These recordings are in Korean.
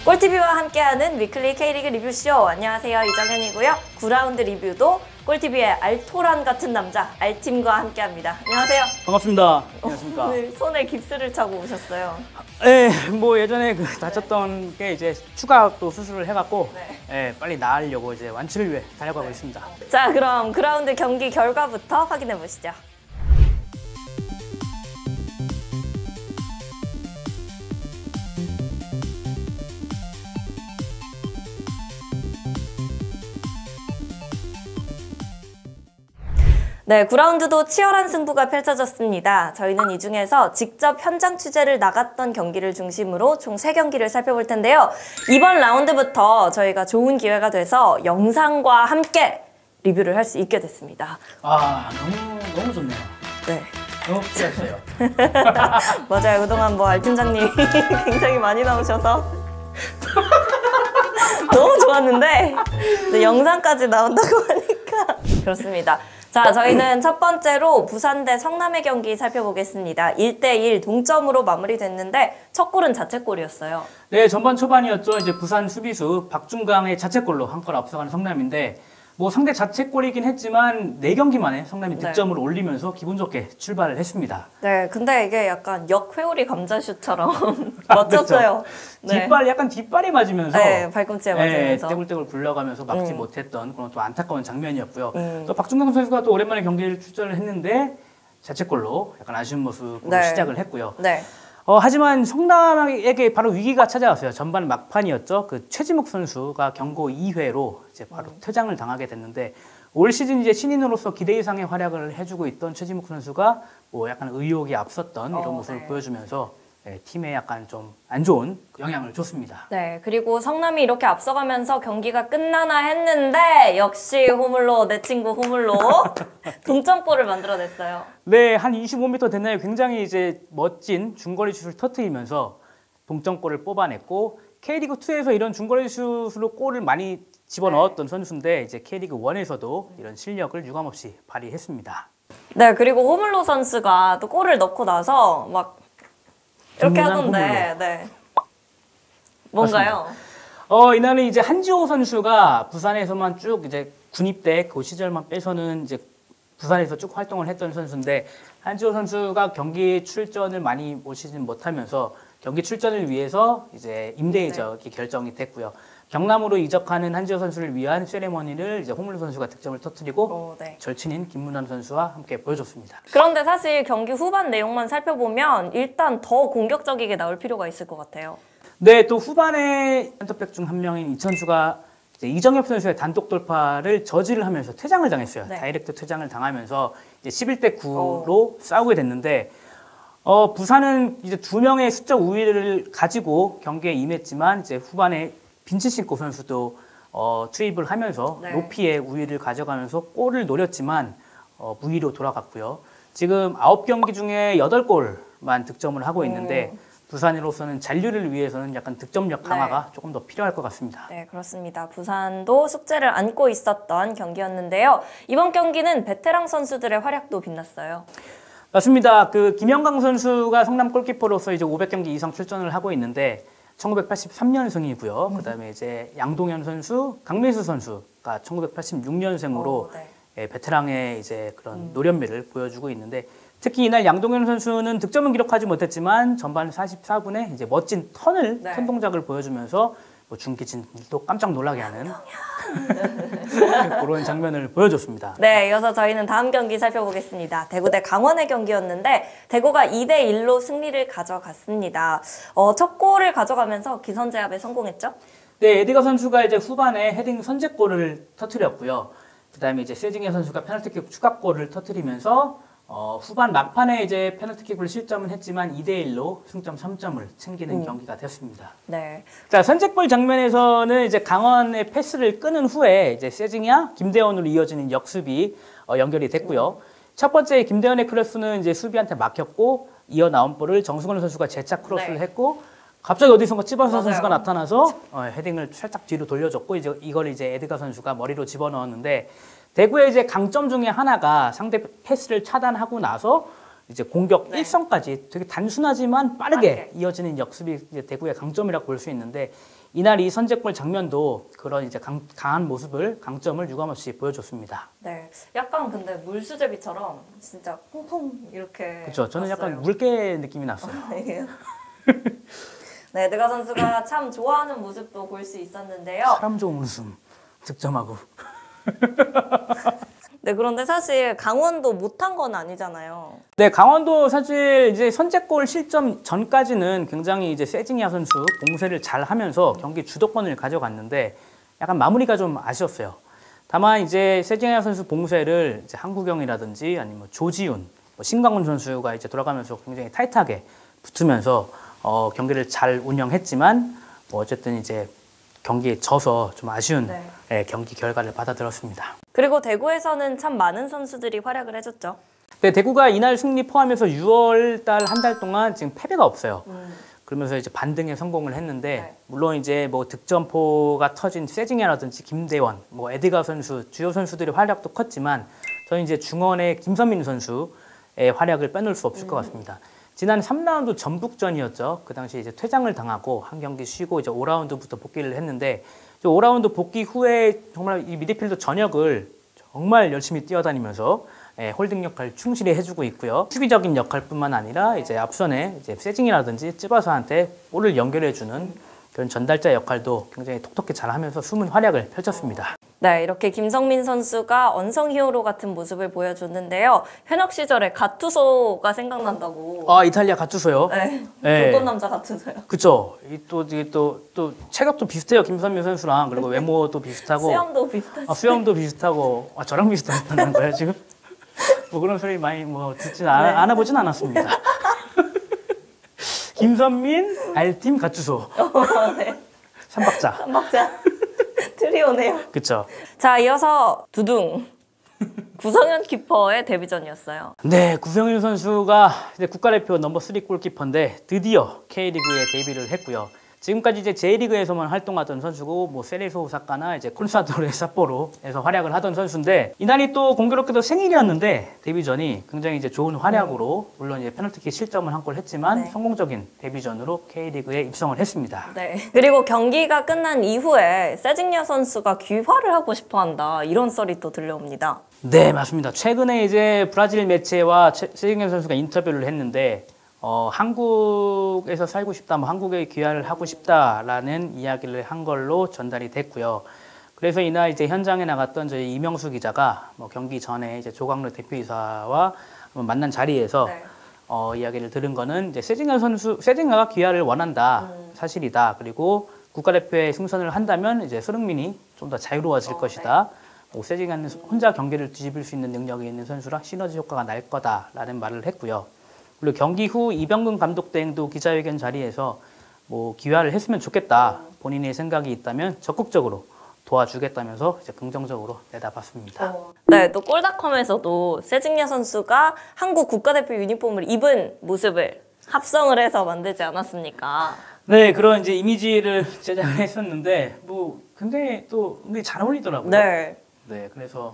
꼴TV와 함께하는 위클리 K리그 리뷰쇼. 안녕하세요, 이정현이고요. 9라운드 리뷰도 꼴TV의 알토란 같은 남자 알팀과 함께합니다. 안녕하세요. 반갑습니다. 안녕하십니까. 오늘 손에 깁스를 차고 오셨어요. 네, 뭐 예전에 다쳤던 게 이제 추가 또 수술을 해갖고 빨리 나으려고 이제 완치를 위해 달려가고 있습니다. 자, 그럼 9라운드 경기 결과부터 확인해 보시죠. 네, 9라운드도 치열한 승부가 펼쳐졌습니다. 저희는 이 중에서 직접 현장 취재를 나갔던 경기를 중심으로 총 3경기를 살펴볼 텐데요. 이번 라운드부터 저희가 좋은 기회가 돼서 영상과 함께 리뷰를 할 수 있게 됐습니다. 아, 너무 좋네요. 네. 너무 필요했어요. 맞아요. 그동안 뭐 알팀장님이 굉장히 많이 나오셔서 너무 좋았는데 이제 영상까지 나온다고 하니까 그렇습니다. 자, 저희는 첫 번째로 부산 대 성남의 경기 살펴보겠습니다. 1대1 동점으로 마무리됐는데 첫 골은 자책골이었어요. 네, 전반 초반이었죠. 이제 부산 수비수 박준강의 자책골로 한 골 앞서가는 성남인데 뭐 상대 자책골이긴 했지만 4경기 만에 성남이 득점을 올리면서 기분 좋게 출발을 했습니다. 네, 근데 이게 약간 역회오리 감자슛처럼 멋졌어요. 네. 약간 뒷발이 맞으면서 발꿈치에 맞으면서 떼굴떼굴 굴러가면서 막지 못했던 그런 또 안타까운 장면이었고요. 또 박준강 선수가 또 오랜만에 경기를 출전을 했는데 자책골로 약간 아쉬운 모습으로 시작을 했고요. 하지만 성남에게 바로 위기가 찾아왔어요. 전반 막판이었죠. 그 최지묵 선수가 경고 2회로 이제 바로 퇴장을 당하게 됐는데 올 시즌 이제 신인으로서 기대 이상의 활약을 해주고 있던 최지묵 선수가 뭐 약간 의욕이 앞섰던 이런 모습을 보여주면서 팀에 약간 좀 안 좋은 영향을 줬습니다. 네, 그리고 성남이 이렇게 앞서가면서 경기가 끝나나 했는데 역시 호물로, 내 친구 호물로 동점골을 만들어냈어요. 네, 한 25m 됐나요? 굉장히 이제 멋진 중거리 슛을 터트리면서 동점골을 뽑아냈고 K리그2에서 이런 중거리 슛으로 골을 많이 집어넣었던 선수인데 이제 K리그1에서도 이런 실력을 유감없이 발휘했습니다. 네, 그리고 호물로 선수가 또 골을 넣고 나서 막 이렇게 하던데, 뭔가요? 이날은 이제 한지호 선수가 부산에서만 쭉 이제 군입대 그 시절만 빼서는 이제 부산에서 쭉 활동을 했던 선수인데 한지호 선수가 경기 출전을 많이 오시진 못하면서 경기 출전을 위해서 이제 임대 이적이 결정이 됐고요. 경남으로 이적하는 한지호 선수를 위한 세레머니를 이제 호물로 선수가 득점을 터뜨리고 절친인 김문환 선수와 함께 보여줬습니다. 그런데 사실 경기 후반 내용만 살펴보면 일단 더 공격적이게 나올 필요가 있을 것 같아요. 네, 또 후반에 센터백 중 한 명인 이천수가 이제 이정엽 선수의 단독 돌파를 저지를 하면서 퇴장을 당했어요. 다이렉트 퇴장을 당하면서 이제 11대 9로 싸우게 됐는데 부산은 이제 2명의 수적 우위를 가지고 경기에 임했지만 이제 후반에 빈치신코 선수도 투입을 하면서 높이의 우위를 가져가면서 골을 노렸지만 무위로 돌아갔고요. 지금 9경기 중에 8골만 득점을 하고 있는데 부산으로서는 잔류를 위해서는 약간 득점력 강화가 조금 더 필요할 것 같습니다. 네, 그렇습니다. 부산도 숙제를 안고 있었던 경기였는데요. 이번 경기는 베테랑 선수들의 활약도 빛났어요. 맞습니다. 그 김영강 선수가 성남 골키퍼로서 이제 500경기 이상 출전을 하고 있는데 1983년생이고요. 그다음에 이제 양동현 선수, 강민수 선수가 1986년생으로 베테랑의 이제 그런 노련미를 보여주고 있는데 특히 이날 양동현 선수는 득점은 기록하지 못했지만 전반 44분에 이제 멋진 턴 동작을 보여주면서 뭐 중계진들도 깜짝 놀라게 하는 그런 장면을 보여줬습니다. 네, 이어서 저희는 다음 경기 살펴보겠습니다. 대구 대 강원의 경기였는데 대구가 2대1로 승리를 가져갔습니다. 첫 골을 가져가면서 기선제압에 성공했죠? 네, 에디가 선수가 이제 후반에 헤딩 선제골을 터뜨렸고요. 그다음에 이제 세징야 선수가 페널티킥 추가골을 터뜨리면서 후반 막판에 이제 페널티킥을 실점은 했지만 2대1로 승점 3점을 챙기는 경기가 됐습니다. 네. 자, 선제골 장면에서는 이제 강원의 패스를 끄는 후에 이제 세징야, 김대원으로 이어지는 역습이 연결이 됐고요. 첫 번째 김대원의 크로스는 이제 수비한테 막혔고 이어 나온 볼을 정승원 선수가 재차 크로스를 했고 갑자기 어디선가 찌바사 선수가 나타나서 헤딩을 살짝 뒤로 돌려줬고 이제 이걸 이제 에드가 선수가 머리로 집어넣었는데 대구의 이제 강점 중에 하나가 상대 패스를 차단하고 나서 이제 공격 일성까지 되게 단순하지만 빠르게 이어지는 역습이 이제 대구의 강점이라고 볼 수 있는데 이날 이 선제골 장면도 그런 이제 강한 모습을 강점을 유감없이 보여줬습니다. 네, 약간 근데 물수제비처럼 진짜 퐁퐁 이렇게. 그렇죠. 저는 났어요. 약간 물개 느낌이 났어요. 네, 에드가 선수가 참 좋아하는 모습도 볼 수 있었는데요. 사람 좋은 웃음 득점하고. 네, 그런데 사실 강원도 못한 건 아니잖아요. 네, 강원도 사실 이제 선제골 실점 전까지는 굉장히 이제 세징야 선수 봉쇄를 잘 하면서 경기 주도권을 가져갔는데 약간 마무리가 좀 아쉬웠어요. 다만 이제 세징야 선수 봉쇄를 이제 한국영이라든지 아니면 뭐 조지훈, 뭐 신광훈 선수가 이제 돌아가면서 굉장히 타이트하게 붙으면서 경기를 잘 운영했지만 뭐 어쨌든 이제 경기에 져서 좀 아쉬운 네. 경기 결과를 받아들였습니다. 그리고 대구에서는 참 많은 선수들이 활약을 해줬죠. 네, 대구가 이날 승리 포함해서 6월 달 한 달 동안 지금 패배가 없어요. 그러면서 이제 반등에 성공을 했는데 네. 물론 이제 뭐 득점포가 터진 세징야라든지 김대원, 뭐 에드가 선수 주요 선수들의 활약도 컸지만 저는 이제 중원의 김선민 선수의 활약을 빼놓을 수 없을 것 같습니다. 지난 3라운드 전북전이었죠. 그 당시 이제 퇴장을 당하고 한 경기 쉬고 이제 5라운드부터 복귀를 했는데 5라운드 복귀 후에 정말 이 미드필더 전역을 정말 열심히 뛰어다니면서 홀딩 역할 충실히 해주고 있고요. 수비적인 역할뿐만 아니라 이제 앞선에 이제 세징이라든지 찌바서한테 볼을 연결해주는 그런 전달자 역할도 굉장히 톡톡히 잘하면서 숨은 활약을 펼쳤습니다. 네, 이렇게 김성민 선수가 언성 히어로 같은 모습을 보여줬는데요. 현역 시절에 가투소가 생각난다고. 아, 이탈리아 가투소요? 네, 네. 불꽃 남자 가투소요. 그쵸. 또 체격도 비슷해요. 김선민 선수랑. 그리고 외모도 비슷하고. 수염도 비슷하지. 수염도 비슷하고. 저랑 비슷하다는 거예요, 지금? 뭐 그런 소리 많이 뭐 듣진 않아보진 않았습니다. 김선민, R팀 가투소. 네. 삼박자. 삼박자 트리오네요. 그쵸. 자, 이어서 두둥. 구성현 키퍼의 데뷔전이었어요. 네, 구성윤 선수가 이제 국가대표 넘버 3 골키퍼인데 드디어 K리그에 데뷔를 했고요. 지금까지 이제 J리그에서만 활동하던 선수고 뭐 세레소 오사카나 이제 콘사도레 삿포로에서 활약을 하던 선수인데 이날이 또 공교롭게도 생일이었는데 데뷔전이 굉장히 이제 좋은 활약으로 물론 이제 페널티킥 실점을 한 골 했지만 네. 성공적인 데뷔전으로 K리그에 입성을 했습니다. 네. 그리고 경기가 끝난 이후에 세징야 선수가 귀화를 하고 싶어 한다. 이런 썰이 또 들려옵니다. 네, 맞습니다. 최근에 이제 브라질 매체와 세징야 선수가 인터뷰를 했는데 한국에서 살고 싶다, 뭐 한국에 귀화를 하고 싶다라는 이야기를 한 걸로 전달이 됐고요. 그래서 이날 이제 현장에 나갔던 저희 이명수 기자가 뭐 경기 전에 이제 조광래 대표이사와 만난 자리에서 네. 이야기를 들은 거는 이제 세징야가 귀화를 원한다, 사실이다. 그리고 국가대표에 승선을 한다면 이제 손흥민이 좀 더 자유로워질 것이다. 네. 세징야는 혼자 경기를 뒤집을 수 있는 능력이 있는 선수라 시너지 효과가 날 거다라는 말을 했고요. 그리고 경기 후 이병근 감독 대행도 기자회견 자리에서 뭐 기회를 했으면 좋겠다. 본인의 생각이 있다면 적극적으로 도와주겠다면서 이제 긍정적으로 내다봤습니다. 네, 또 골닷컴에서도 세징야 선수가 한국 국가대표 유니폼을 입은 모습을 합성을 해서 만들지 않았습니까? 네, 그런 이제 이미지를 제작을 했었는데 뭐 굉장히 또 잘 어울리더라고요. 네. 네,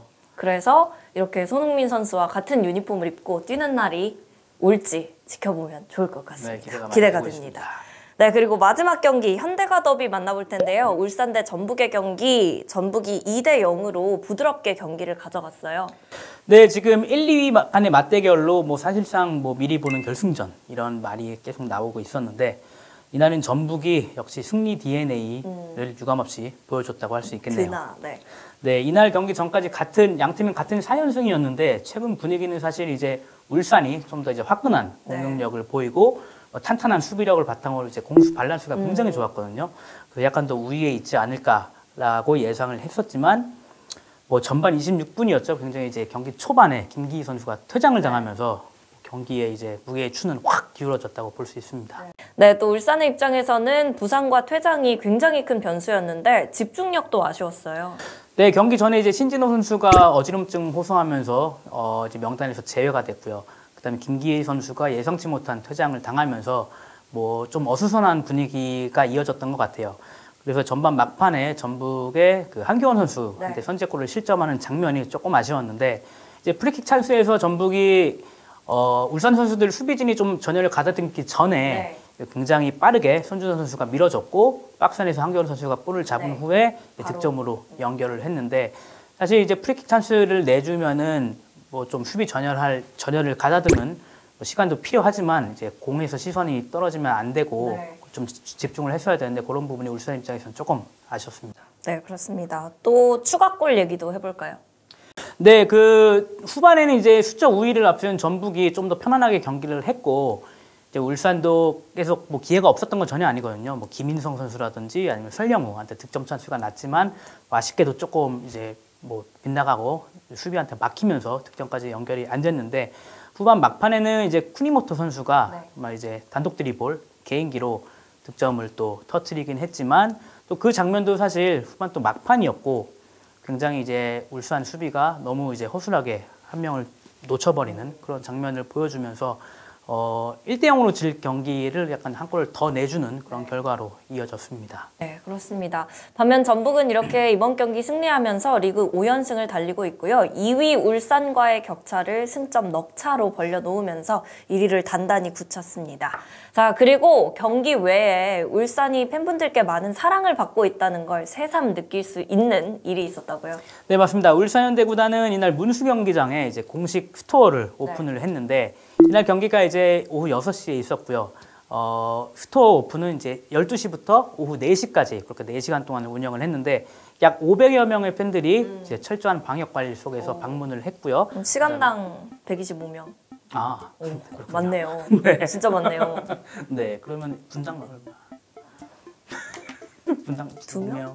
그래서 이렇게 손흥민 선수와 같은 유니폼을 입고 뛰는 날이 올지 지켜보면 좋을 것 같습니다. 네, 기대가 많이 되고 됩니다. 있습니다. 네, 그리고 마지막 경기 현대가 더비 만나볼 텐데요. 울산 대 전북의 경기, 전북이 2대 0으로 부드럽게 경기를 가져갔어요. 네, 지금 1, 2위 간의 맞대결로 뭐 사실상 뭐 미리 보는 결승전 이런 말이 계속 나오고 있었는데 이날은 전북이 역시 승리 DNA를 유감없이 보여줬다고 할 수 있겠네요. 네, 이날 경기 전까지 양팀은 같은 4연승이었는데 최근 분위기는 사실 이제 울산이 좀 더 이제 화끈한 공격력을 보이고 탄탄한 수비력을 바탕으로 이제 공수 밸런스가 굉장히 좋았거든요. 그래서 약간 더 우위에 있지 않을까라고 예상을 했었지만 뭐 전반 26분이었죠. 굉장히 이제 경기 초반에 김기희 선수가 퇴장을 당하면서 경기에 이제 무게의 추는 확 기울어졌다고 볼 수 있습니다. 네, 또 울산의 입장에서는 부상과 퇴장이 굉장히 큰 변수였는데 집중력도 아쉬웠어요. 네, 경기 전에 이제 신진호 선수가 어지럼증 호소하면서 이제 명단에서 제외가 됐고요. 그다음에 김기희 선수가 예상치 못한 퇴장을 당하면서 뭐 좀 어수선한 분위기가 이어졌던 것 같아요. 그래서 전반 막판에 전북의 그 한교원 선수한테 선제골을 실점하는 장면이 조금 아쉬웠는데 이제 프리킥 찬스에서 전북이 울산 선수들 수비진이 좀 전열을 가다듬기 전에 굉장히 빠르게 손준호 선수가 밀어줬고 박스 안에서 한겨울 선수가 볼을 잡은 네. 후에 바로. 득점으로 연결을 했는데 사실 이제 프리킥 찬스를 내주면은 뭐 좀 수비 전열을 가다듬은 뭐 시간도 필요하지만 이제 공에서 시선이 떨어지면 안 되고 네. 좀 집중을 했어야 되는데 그런 부분이 울산 입장에서는 조금 아쉬웠습니다. 네, 그렇습니다. 또 추가골 얘기도 해볼까요? 네, 그 후반에는 이제 수적 우위를 앞세운 전북이 좀 더 편안하게 경기를 했고 이제 울산도 계속 뭐 기회가 없었던 건 전혀 아니거든요. 뭐 김인성 선수라든지 아니면 설령우한테 득점 찬스가 났지만 뭐 아쉽게도 조금 이제 뭐 빗나가고 수비한테 막히면서 득점까지 연결이 안 됐는데 후반 막판에는 이제 쿠니모토 선수가 네. 막 이제 단독 드리블 개인기로 득점을 또 터트리긴 했지만 또 그 장면도 사실 후반 또 막판이었고 굉장히 이제 울산 수비가 너무 이제 허술하게 한 명을 놓쳐버리는 그런 장면을 보여주면서 1대0으로 질 경기를 약간 한 골을 더 내주는 그런 결과로 이어졌습니다. 네, 그렇습니다. 반면 전북은 이렇게 이번 경기 승리하면서 리그 5연승을 달리고 있고요. 2위 울산과의 격차를 승점 넉 차로 벌려놓으면서 1위를 단단히 굳혔습니다. 자, 그리고 경기 외에 울산이 팬분들께 많은 사랑을 받고 있다는 걸 새삼 느낄 수 있는 일이 있었다고요? 네, 맞습니다. 울산현대구단은 이날 문수 경기장에 이제 공식 스토어를 오픈을 했는데 이날 경기가 이제 오후 6시에 있었고요. 스토어 오픈은 이제 12시부터 오후 4시까지 그렇게 4시간 동안 운영을 했는데 약 500여 명의 팬들이 이제 철저한 방역 관리 속에서 방문을 했고요. 시간당 125명. 아, 오, 맞네요. 네. 진짜 많네요. 네, 그러면 분당 얼마? 분당 2명.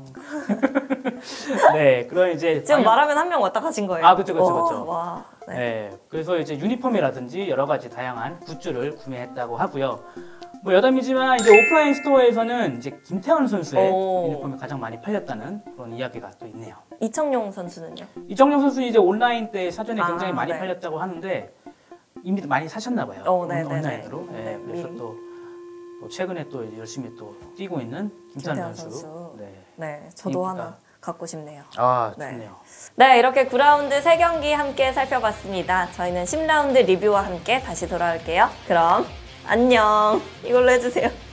네, 그럼 이제 지금 말하면 한 명 왔다 가신 거예요. 아, 그쵸, 그쵸, 그쵸. 와, 네. 네, 그래서 이제 유니폼이라든지 여러 가지 다양한 굿즈를 구매했다고 하고요. 뭐 여담이지만 이제 오프라인 스토어에서는 이제 김태환 선수의 오. 유니폼이 가장 많이 팔렸다는 그런 이야기가 또 있네요. 이청용 선수는요? 이정용 선수는 이제 온라인 때 사전에 아, 굉장히 많이 네. 팔렸다고 하는데 이미 많이 사셨나 봐요. 네, 네, 온라인으로. 네. 네, 네, 그래서 미리. 또 열심히 또 열심히 또 뛰고 있는 김태환 선수. 네. 네, 저도 인기가. 하나 갖고 싶네요. 아, 네. 좋네요. 네, 이렇게 9라운드 3경기 함께 살펴봤습니다. 저희는 10라운드 리뷰와 함께 다시 돌아올게요. 그럼 안녕. 이걸로 해주세요.